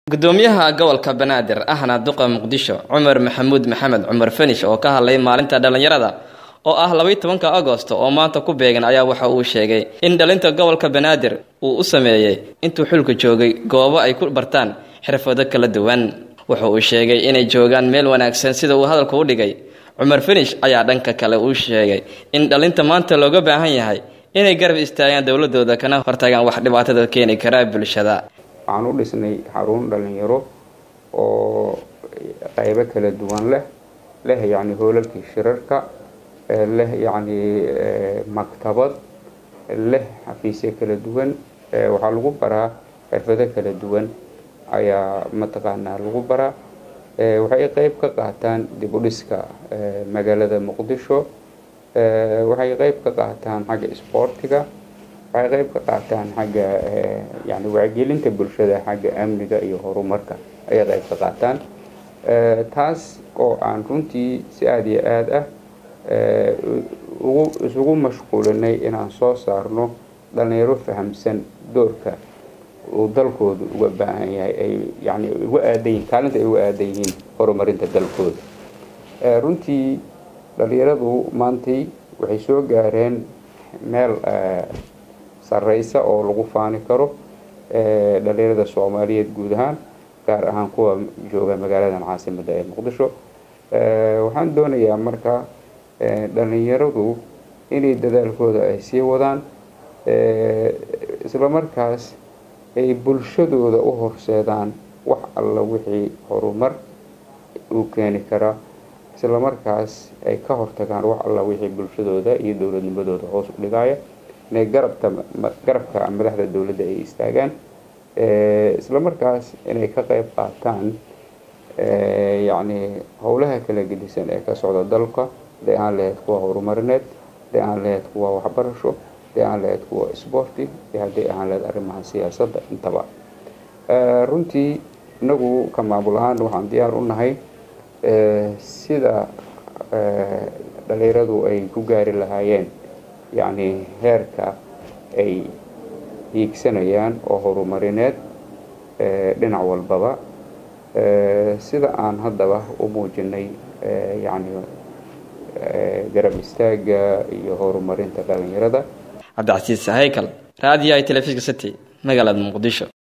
gudoomiyaha gobolka Banaadir ahna duqa Muqdisho Cumar Maxamuud Maxamed Cumar Fanish oo ka hadlay maalinta dhalinyarada oo ah 12 Agoosto oo maanta ku beegan ayaa waxa uu sheegay in dhalinta gobolka Banaadir uu u sameeyay intuu xulka joogay goobo ay ku bartaan xirfado kala duwan waxa uu sheegay inay joogaan meel wanaagsan sida uu hadalku u dhigay Cumar Fanish ayaa dhanka kale uu sheegay in dhalinta maanta looga baahan yahay inay garab istaagaan dawladooda kana hortagaan wax dhibaatada keeni kara bulshada waxaan u dhisnay xarun dhalinyaro oo qaybo kala duwan leh yani hoolalkii shirarka leh yani maktabad leh xafiisyo kala duwan waxa lagu baraa xirfado kala duwan ayaa mataqaanaa lagu baraa waxay qayb ka qaataan dib u dhiska magaalada Muqdisho waxay qayb ka qaataan xagga sportiga waxay qayb ka qaataan xagga yani wacyigelinta bulshada xagga amniga iyo horumarka ay qayb ka qaataan taas oo aan runtii si aad iyo aad ah ugu mashquulinay inaan soo saarno dhalinyaro fahamsan doorka uu dalkooda uga baahan yahay ay yani uga aaday kaalinta ay uga aaday horumarinta dalkooda runtii dhalinyaradu maantay waxay soo gaareen meel sareysa oo lagu faani karo dhalinyarada Soomaaliyeed guud ahaan gaar ahaan kuwa jooga magaalada caasimadda ee Muqdisho waxaan doonayaa marka dhalinyaradu inay dadaalkooda ay sii wadaan isla markaas ay bulshadooda u horseedaan wax alla wixii horumar uu keeni kara isla markaas ay ka hortagaan wax alla wixii bulshadooda iyo dawladnimadooda hoos u dhigaya inay garabka madaxda dawladda ay istaagaan isla markaas inay ka qayb qaataan yani howlaha kala gedisan ee ka socda dalka aan leeyahay kuwa horumarineed aan leeyahay kuwa waxbarasho aan leeyahay kuwa sporti aan leeyahay arrimaha siyaasadda intaba runtii inagu ka maamul ahaan waxaan diyaar u nahay sida dhalinyaradu ay ku gaari lahaayeen yani heerka ay hiigsanayaan oo horumarineed dhinac walbaba sida aan haddaba u muujinay yani garab istaaga iyo horumarinta dhalinyarada Cabdi Casiis Haykal raadiyaha telefishinka City magaalada Muqdisho.